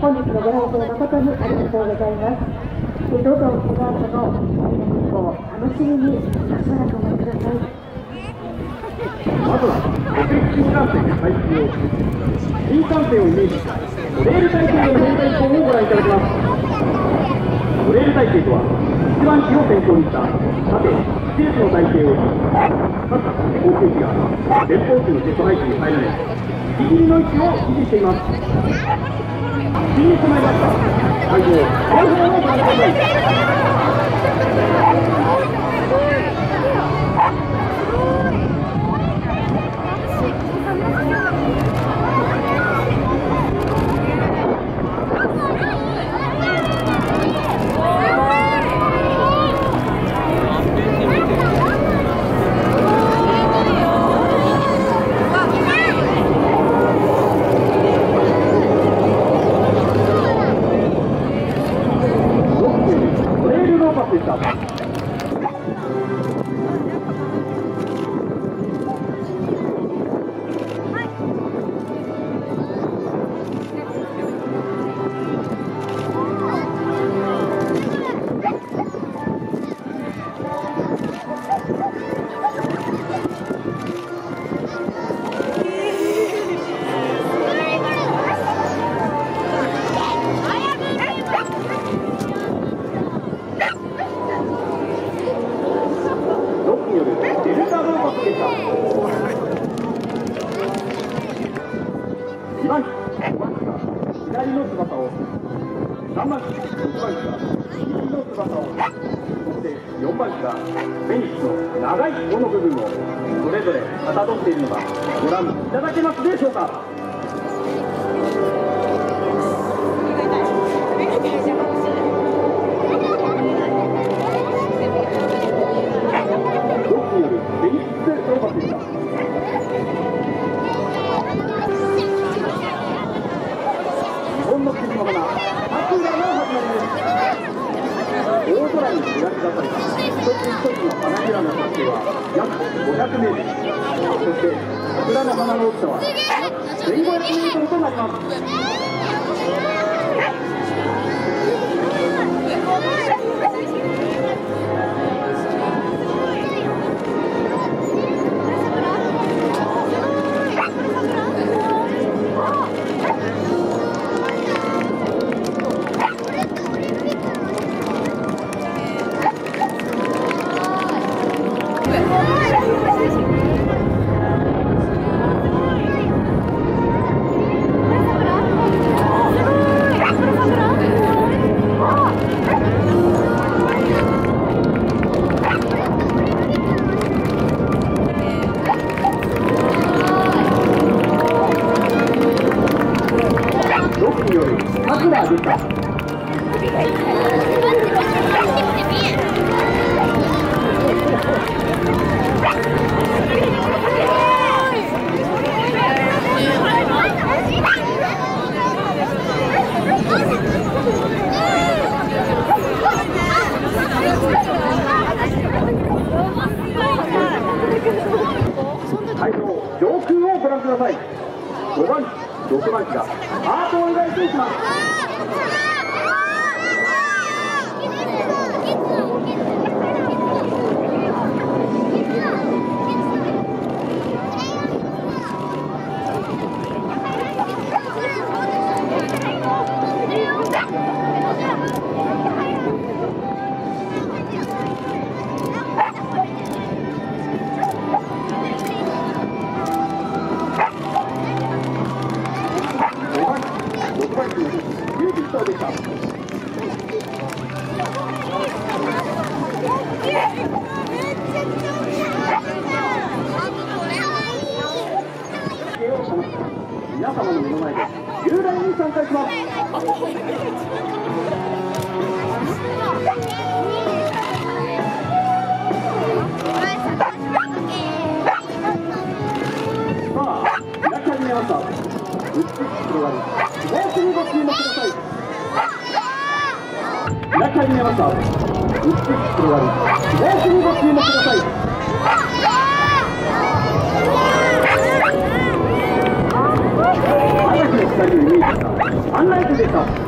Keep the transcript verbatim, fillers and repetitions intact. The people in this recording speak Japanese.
本日のご来場誠にありがとうございます。どうぞこの後の日光を楽しみにしばらくお待ちください。 まずは北陸新幹線開通を新幹線をイメージしたトレール体系の編隊表をご覧いただきます。トレール体系とは一番地を先頭にした縦ステージの体系をかつ航空機が前方機のジェット配置に入らないギリギリの位置を維持しています。新に備えました会場両方をご覧ください。にばん機、左の翼を、さんばん機、ろくばん機が右の翼を、そしてよんばん機がフェニックスの長い尾の部分をそれぞれかたどっているのがご覧いただけますでしょうか。ごひゃくメートル、そして桜の花の大きさはせんごひゃくメートルとなります。上空をご覧ください。ごばん機、ろくばん機がハートを描いていきます。皆様の目の前で雄大に参加します。さあ、開き始めました。美しく広がるスモークにご注目ください。開き始めました。美しく広がるスモークにご注目ください。朝日の光をイメージした案内でした。